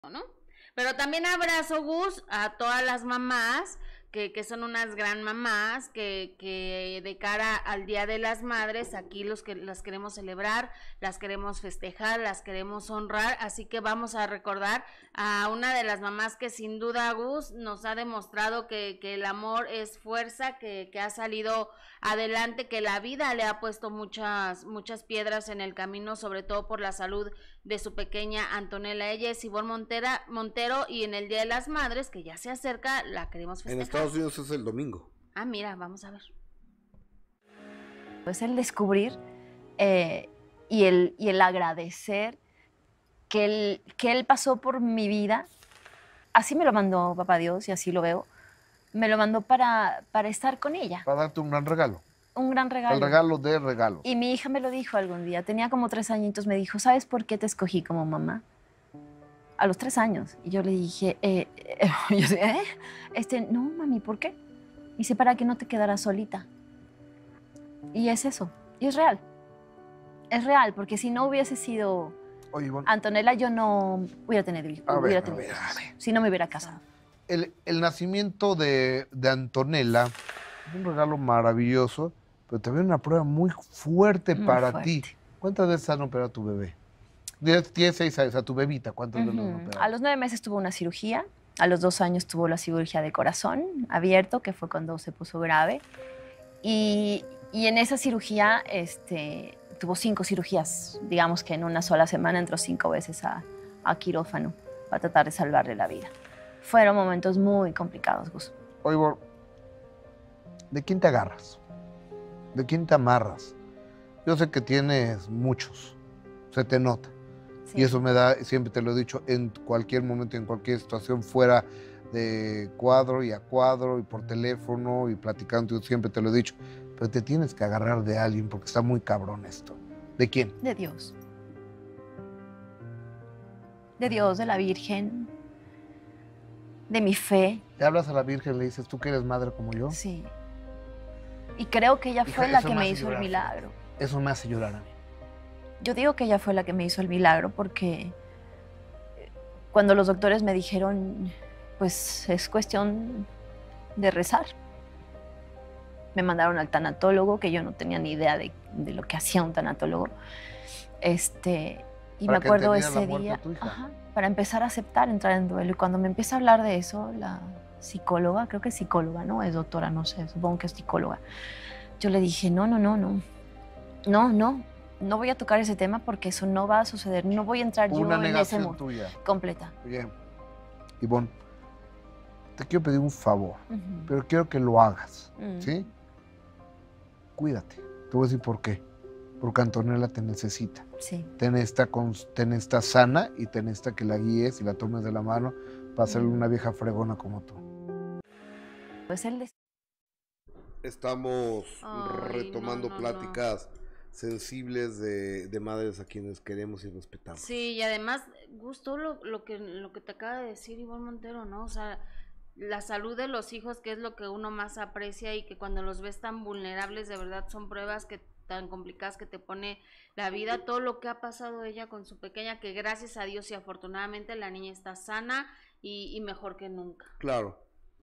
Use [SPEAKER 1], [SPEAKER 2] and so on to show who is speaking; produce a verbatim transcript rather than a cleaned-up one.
[SPEAKER 1] ¿no? Pero también abrazo, Gus, a todas las mamás que, que son unas gran mamás, que, que de cara al Día de las Madres, aquí los que las queremos celebrar, las queremos festejar, las queremos honrar, así que vamos a recordar a una de las mamás que sin duda, Gus, nos ha demostrado que, que el amor es fuerza, que, que ha salido adelante, que la vida le ha puesto muchas, muchas piedras en el camino, sobre todo por la salud de su pequeña Antonella. Ella es Ivonne Montera, Montero, y en el Día de las Madres, que ya se acerca, la queremos
[SPEAKER 2] En
[SPEAKER 1] festejar.
[SPEAKER 2] Estados Unidos es el domingo.
[SPEAKER 1] Ah, mira, vamos a ver.
[SPEAKER 3] Pues el descubrir eh, y, el, y el agradecer que él, que él pasó por mi vida, así me lo mandó Papá Dios y así lo veo, me lo mandó para, para estar con ella.
[SPEAKER 2] Para darte un gran regalo.
[SPEAKER 3] Un gran regalo.
[SPEAKER 2] El regalo de regalos.
[SPEAKER 3] Y mi hija me lo dijo algún día, tenía como tres añitos, me dijo, ¿sabes por qué te escogí como mamá? A los tres años. Y yo le dije, eh, eh, yo dije, ¿eh? Este, no, mami, ¿por qué? Dice, para que no te quedaras solita. Y es eso, y es real. Es real, porque si no hubiese sido
[SPEAKER 2] Oye, Ivonne,
[SPEAKER 3] Antonella, yo no hubiera tenido hijos.
[SPEAKER 2] A ver,
[SPEAKER 3] Hubiera
[SPEAKER 2] a
[SPEAKER 3] tenido
[SPEAKER 2] ver, a
[SPEAKER 3] hijos,
[SPEAKER 2] ver.
[SPEAKER 3] si no me hubiera casado.
[SPEAKER 2] el, el nacimiento de, de Antonella es un regalo maravilloso, pero también una prueba muy fuerte
[SPEAKER 3] Muy
[SPEAKER 2] para
[SPEAKER 3] fuerte.
[SPEAKER 2] ti. ¿Cuántas veces han operado a tu bebé? Diez, diez, seis años, a tu bebita, ¿cuántas veces lo han
[SPEAKER 3] Ujú.
[SPEAKER 2] operado?
[SPEAKER 3] A los nueve meses tuvo una cirugía, a los dos años tuvo la cirugía de corazón abierto, que fue cuando se puso grave. Y, y en esa cirugía este, tuvo cinco cirugías, digamos que en una sola semana entró cinco veces a, a quirófano para tratar de salvarle la vida. Fueron momentos muy complicados, Gus.
[SPEAKER 2] Oye, Ivonne, ¿de quién te agarras? ¿De quién te amarras? Yo sé que tienes muchos, se te nota.
[SPEAKER 3] Sí.
[SPEAKER 2] Y eso me da, siempre te lo he dicho, en cualquier momento, en cualquier situación, fuera de cuadro y a cuadro y por teléfono y platicando, yo siempre te lo he dicho. Pero te tienes que agarrar de alguien porque está muy cabrón esto. ¿De quién?
[SPEAKER 3] De Dios. De Dios, de la Virgen, de mi fe.
[SPEAKER 2] Le hablas a la Virgen y le dices, ¿tú que eres madre como yo?
[SPEAKER 3] Sí. Y creo que ella
[SPEAKER 2] Hija,
[SPEAKER 3] fue la
[SPEAKER 2] eso
[SPEAKER 3] que
[SPEAKER 2] me
[SPEAKER 3] me
[SPEAKER 2] hace
[SPEAKER 3] hizo el
[SPEAKER 2] llorar.
[SPEAKER 3] milagro.
[SPEAKER 2] Eso me hace llorar a mí.
[SPEAKER 3] Yo digo que ella fue la que me hizo el milagro porque cuando los doctores me dijeron, pues es cuestión de rezar. Me mandaron al tanatólogo, que yo no tenía ni idea de, de lo que hacía un tanatólogo. Este, y
[SPEAKER 2] Para
[SPEAKER 3] me
[SPEAKER 2] que
[SPEAKER 3] acuerdo
[SPEAKER 2] entendieran la
[SPEAKER 3] ese
[SPEAKER 2] muerte
[SPEAKER 3] día,
[SPEAKER 2] de tu hija.
[SPEAKER 3] ajá, para empezar a aceptar entrar en duelo. Y cuando me empieza a hablar de eso, la psicóloga, creo que es psicóloga, ¿no? Es doctora, no sé, supongo que es psicóloga. Yo le dije, no, no, no, no, no, no, no voy a tocar ese tema porque eso no va a suceder. No voy a entrar yo
[SPEAKER 2] Una
[SPEAKER 3] en ese
[SPEAKER 2] negación
[SPEAKER 3] mundo.
[SPEAKER 2] tuya.
[SPEAKER 3] Completa.
[SPEAKER 2] Oye, Ivonne, te quiero pedir un favor,
[SPEAKER 3] Ujú.
[SPEAKER 2] pero quiero que lo hagas,
[SPEAKER 3] Mm.
[SPEAKER 2] ¿sí? Cuídate. Te voy a decir por qué. Porque Antonella te necesita.
[SPEAKER 3] Sí.
[SPEAKER 2] Te necesita, con, te necesita sana y te necesita que la guíes y la tomes de la mano para hacerle
[SPEAKER 3] Mm.
[SPEAKER 2] una vieja fregona como tú.
[SPEAKER 3] Pues él des-
[SPEAKER 2] Estamos
[SPEAKER 1] Ay,
[SPEAKER 2] retomando
[SPEAKER 1] no, no,
[SPEAKER 2] pláticas sensibles de, de madres a quienes queremos y respetamos.
[SPEAKER 1] Sí, y además, gustó lo, lo que lo que te acaba de decir Ivonne Montero, ¿no? O sea, la salud de los hijos, que es lo que uno más aprecia, y que cuando los ves tan vulnerables, de verdad son pruebas que tan complicadas que te pone la vida. Todo lo que ha pasado ella con su pequeña, que gracias a Dios y afortunadamente la niña está sana y, y mejor que nunca.
[SPEAKER 2] Claro.